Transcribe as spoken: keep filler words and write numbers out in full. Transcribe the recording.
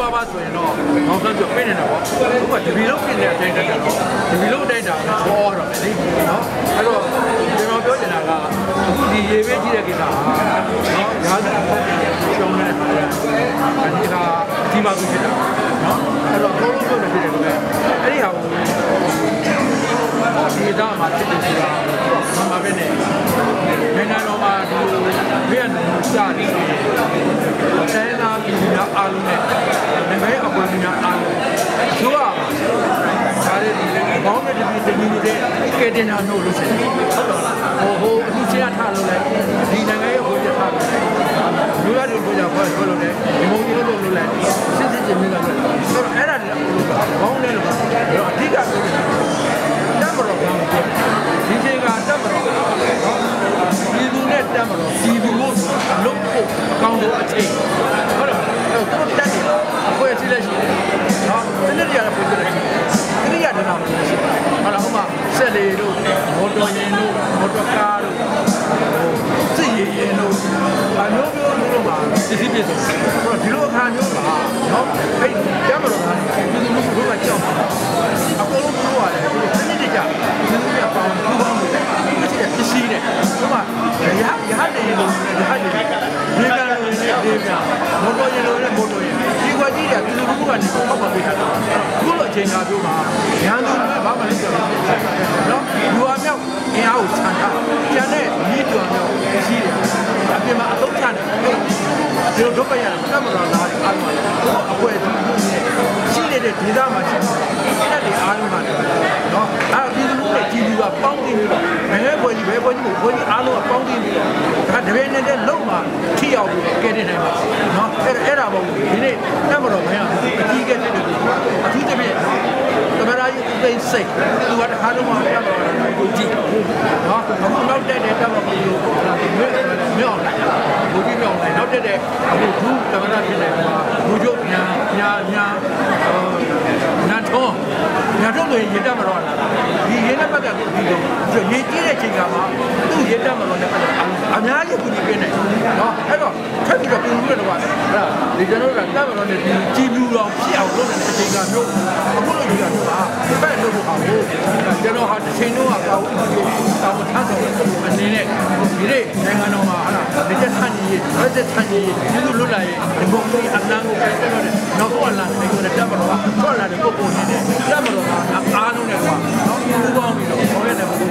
သွားပါဆိုရင်တော့နောက်ဆုံးပြောပြနေတာပေါ့ဥပမာဒီဗီလုံးပြင်တဲ့အချိန်တည်းကတော့ဒီဗီလုံးတိုက်တာချောတော့မယ်လေနော်အဲ့တော့ကျွန်တော်ပြောနေတာကအခုဒီရေဘေးကြီးတဲ့ကိစ္စဟာနော်ရာဇဝင်ပေါ့ရှုံးနေတဲ့ခါကျဒီကအဒီမှာသူဖြစ်တာနော်အဲ့တော့အကုန်လုံးပြောနေဖြစ်တယ်လို့ပဲအဲ့ဒီဟာကိုဒီသားမှာဖြစ်တယ်ဆိုတာဘာမှပဲနဲ့နိုင်ငံတော်မှာဒီဘေးအန္တရာယ်ရှာနေတယ်ဆဲလာပြည်သူများအားလုံးနဲ့နိုင်ငံရဲ့အဖွဲ့အစည်းများအားလုံးသူကဒါလေးဒီဘောင်းနဲ့ဒီပြည်သူတွေကဲတင်တာလို့လို့ရှိတယ်ဟုတ်တော့ဟိုဟိုအထူးချင်းထားလို့လဲဒီနိုင်ငံရဲ့အဖွဲ့အစည်းထားလို့လူရတို့တို့ကြောင့်ဖွဲ့ဖွဲ့လို့လဲဒီမုံကြီးလို့လို့လဲစစ်စစ်ချင်းမျိုးလို့ဆိုတော့အဲ့ဒါတွေကဘောင်းနဲ့လို့အဓိကပြောနေတာတက်မတော်ကောင်းတယ်ဒီချိန်ကတက်မတော်နော်ပြည်သူနဲ့တက်မတော်ပြည်သူကိုလုံးဖို့အကောင်းဆုံးအချိန်ဟုတ်တော့အဲ့တော့တက်တယ်အဖွဲ့အစည်းလက်ရှိတယ်နော်တနေ့တည်းရတဲ့ပုံစံရှိတယ်တနေ့ရတဲ့နောက်ရှိတယ်ဟုတ်လားဟိုမှာဆက်လေတို့မော်တော်ယာဉ်တို့မော်တော်ကားတို့စစ်ရည်ရင်တို့အမျိုးမျိုးတို့မှာစစ်စစ်ပြည့်စုံဆိုတော့ဒီလိုအခါမျိုးမှာနော်အဲ့တက်မတော်ကပြည်သူလူထုကကြောက်အကုန်လုံးပြောရတယ်ဒီလိုတနေ့တည်းကြပြည်သူတွေကပေါင်းပူးပေါင်းလို့မရှိတဲ့ပစ္စည်းနဲ့ဟိုမှာရဟရဟနေလို့ရဟနေဒီကံလို့နေဒီကမော်တော်ယာဉ်လို့လည်းမော်တော်ယာဉ်ဒီကွာကြီးတွေကပြည်သူလူထုကနေပေါက်ပါပေးတာခုလိုအချိန်ကားပြောမှာရန်သူတွေဘာမှလည်းကြောက်ဘူးနော်လူအမြောက်အင်အားကိုခြံထားကျန်တဲ့မြစ်တော်မျိုးရှိတယ်အပြင်မှာအသုံးချတယ်ဒီလိုဒုက္ခရတယ်တတ်မတော်လားအားလုံးအပွဲရှိနေတဲ့ဒေသမှာရှိတဲ့ဒီအားလုံးမှာနော်အဲ့ဒီလူတွေကြီးကြီးကပေါင်းပြီးတော့ဘယ်ပွဲကြီးဘယ်ပွဲကြီးဘယ်ကြီးအားလုံးကပေါင်းပြီးတော့ဒါတပည့်နေတဲ့လုံမှာထိရောက်ပြီးကဲတင်နိုင်ပါနော်အဲ့အဲ့ဒါမဟုတ်ဘူးဒီနေ့တတ်မတော်မရဘူးအကြီးကဲတဲ့လူအထူးသဖြင့်သမရာကြီးဥပိ္ပစိတ်သူကတခါတော့မှတတ်မတော်ကိုကြည့်နော်အခုနောက်တက်တဲ့တတ်မတော်ကိုလာပြီးမြောက်လာဘူကြီးမြောက်လာနောက်တက်တဲ့အခုဘူးသမရာဖြစ်နေမှာဘူကျုပ်ညာညာညာနာတော့ညာတော့လေရေတတ်မတော်လာဒီရေနဲ့ပတ်သက်ပြီးဒီရေကြီးတဲ့ချိန်ကမှသူ့ရေတတ်မတော်နဲ့ပတ်သက်အများကြီးကူညီပေးနေနော်အဲ့တော့ထပ်ပြီးတော့ပြင်ပြီးတော့အဲ့ဒါဒီကျွန်တော်ကတတ်မတော်နဲ့ဒီကြည်ပြူတော်ဖြစ်အောင်လုပ်နေတဲ့အချိန်ကမျိုးအခုလိုကြီးကတော့ဟာဘယ်လိုလုပ်အောင်လို့ကျွန်တော်ဟာတစ်ချိန်တော့ကောင်းပြီးတောင်းထားဆောင်အနေနဲ့ဒီနေ့နိုင်ငံတော်မှာဟာလက်ချက်ထန်ကြီးလက်ချက်ထန်ကြီးဒီလိုလွတ်လာရင်ဒီဘုံကြီးအလံကိုကိုင်တော့တယ်နောက်တော့လာတယ်ကိုတက်မတော်ကထွက်လာတဲ့ပုံပုံနေတယ်တက်မတော်ကအားလုံးနဲ့ကွာနော်ပူပေါင်းပြီးတော့ခေါ်ရတယ်